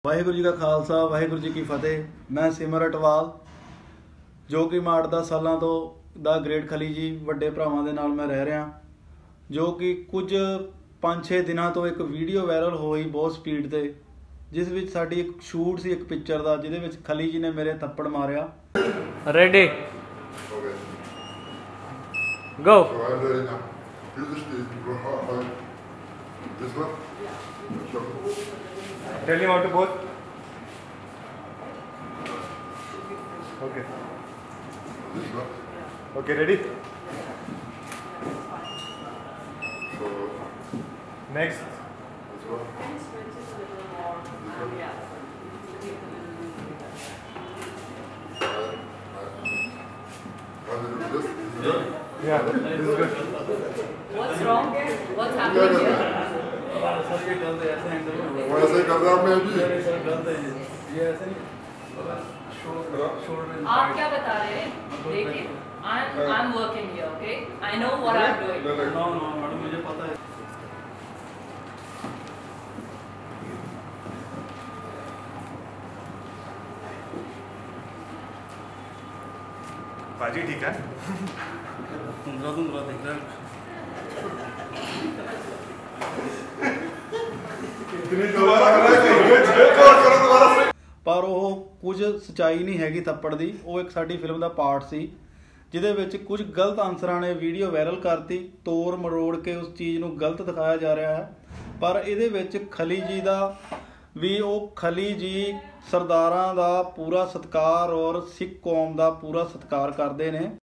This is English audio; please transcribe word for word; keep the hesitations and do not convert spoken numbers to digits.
वाहिगुरू जी का खालसा वाहिगुरू जी की फतेह। मैं सिमर अटवाल जो कि मैं अठ दस सालों तो दा ग्रेट खली जी ਵੱਡੇ ਭਰਾਵਾਂ ਦੇ ਨਾਲ मैं रह रहा, जो कि कुछ पाँच छे दिनों तो एक वीडियो वायरल होई बहुत स्पीड से, जिस विच साडी एक शूट सी एक पिक्चर का, जिहदे विच खली जी ने मेरे थप्पड़ मारिया। Ready go. Tell him how to both. Okay. Okay, ready? Next. Yeah, this is good. What's wrong? What's happening here? वो ऐसे कर रहा मैं भी आप क्या बता रहे हैं? देखिए, I'm I'm working here, okay? I know what I'm doing. No no madam मुझे पता है। बाजी ठीक है। धुंधला धुंधला दिख रहा है। पर वो कुछ सच्चाई नहीं हैगी थप्पड़ दी, वो एक साडी फिल्म का पार्ट सी, जिहदे विच कुछ गलत आंसरां ने वीडियो वायरल करती, तोड़ मरोड़ के उस चीज़ नूं गलत दिखाया जा रहा है। पर इहदे विच खली जी दा भी, वो खली जी सरदारां दा पूरा सत्कार और सिख कौम दा पूरा सत्कार करते हैं।